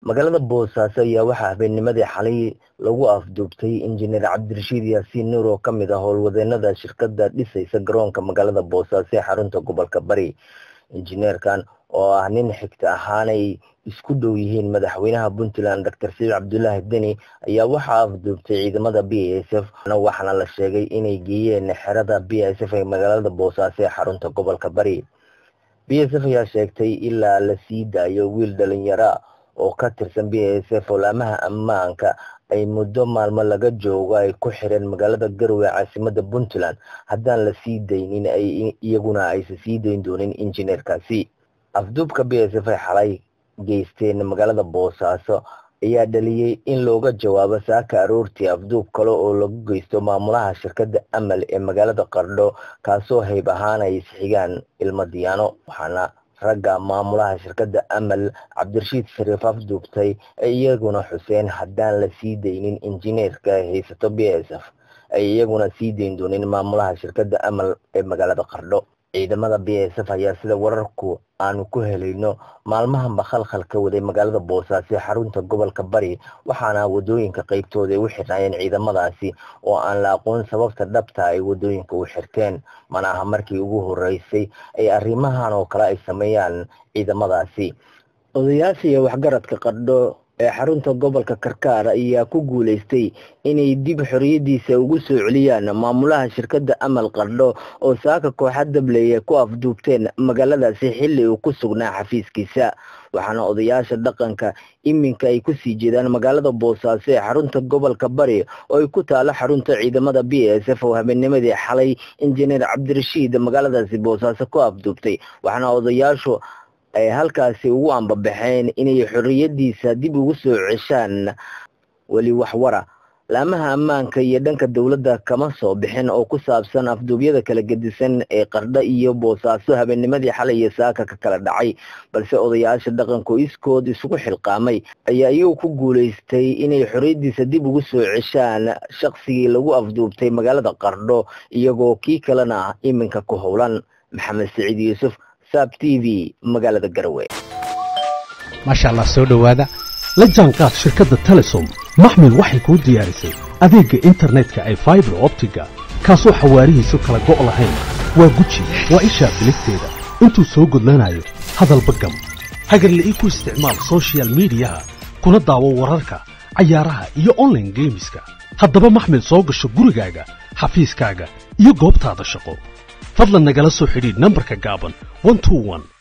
magaalada Boosaaso ayaa waxaa habeennimadii xalay lagu afduubtay injineer Cabdirashiid Yaasiin Nuur oo kamid ah howlwadeenada shirkadda dhisaysa garoonka magaalada Boosaaso ee xarunta gobolka Bari. Injineerkan oo ah nin xigta ahaanay isku dhow yihiin madaxweynaha Puntland Dr. Saciid Cabdullaahi Deni ayaa waxaa afduubtay ciidamada BSF waxaana la sheegay inay geeyeen xerada BSF ee magaalada Boosaaso ee xarunta gobolka Bari. BSF ayaa sheegtay ilaa la sii daayo wiil dhalinyaro oo ka tirsan BSF olaamaha ammaanka ay muddo maalmo laga joogo ay ku xireen magaalada Garowe caasimadda Puntland haddaan la sii daynin iyaguna aysan sii dayn doonin injineerkaasi. afduubka BSF ay xalay geysteen magaalada Boosaaso ayaa dhaliyay in looga jawaabo saaka aroortii afduub kale oo lagu geysto maamulaha shirkadda Amal ee magaalada Qardho kaasoo hayb ahaan ay isxigaan ilmo Diyaano. waxaana ragga maamulaha shirkadda Amal Cabdirashiid Shariif afduubtay iyaguna xuseen haddaan la sii daynin injineerka haysato BSF ay iyaguna sii dayn doonin maamulaha shirkadda Amal ee magaalada Qardho. ciidamada BSF ayaa sida wararku aanu ku helayno maalmahan khalkhal ka waday magaalada Boosaaso ee xarunta gobolka Bari waxaana wadooyinka qaybtooda ay u xirnaayeen ciidamadaasi oo aan la aqoon sababta dhabta ay wadooyinka u xirteen. mana aha markii ugu horeysay ay arrimahan oo kale ay sameeyaan ciidamadaasi. odayaasha iyo waxgaradka Qardho ee xarunta gobolka Karkaar ayaa ku guuleystay inay dib xoriyadiisa ugu soo celiyaan maamulaha shirkadda Amal Qardho oo saaka kooxda dableeye ku afduubteen magaaladaasi xilli uu ku sugnaa xafiiskiisa. waxaana odayaasha dhaqanka iminka ay ku sii jeedaan magaalada Boosaaso ee xarunta gobolka Bari oo ay ku taalo xarunta ciidamada BSF oo habeennimadii xalay injineer Cabdirashiid magaaladaasi Boosaaso ku afduubtay. waxaana odayaashu ay halkaasi ugu ambabaxeen inay xoriyadiisa dib ugu soo ceshaan. wali wax wara laamaha ammaanka iyo dhanka dawladda kama soo bixin oo ku saabsan afduubyada kala gedisan ee Qardho iyo Boosaaso habeennimadii xalay iyo saaka ka kala dhacay, balse odayaasha dhaqanku iskood isugu xilqaamay ayaa iyagu ku guuleystay inay xoriyadiisa dib ugu soo ceshaan shaqsigii lagu afduubtay magaalada Qardho iyagoo kii kalena iminka ku howlan. Maxamed Saciid Yuusuf, SAB TV, magaalada Garowe. ما شاء الله سو دhowaada la jaanqaad shirkadda Telesom maxmil waxay ku diyaarisay adeega internetka ay fiber optiga kaasoo xawaarihiisu kala go' lahayn waa guji waa isha bilisteeda intuu soo gudlanayo hadalba gam hagarle ku isticmaal social media kuna daawo wararka cayaaraha iyo online gameska. haddaba maxmil soo gasho gurigaaga xafiiskaaga iyo goobtaada shaqo fadlan nagala soo xidhiidh nambarka gaaban 121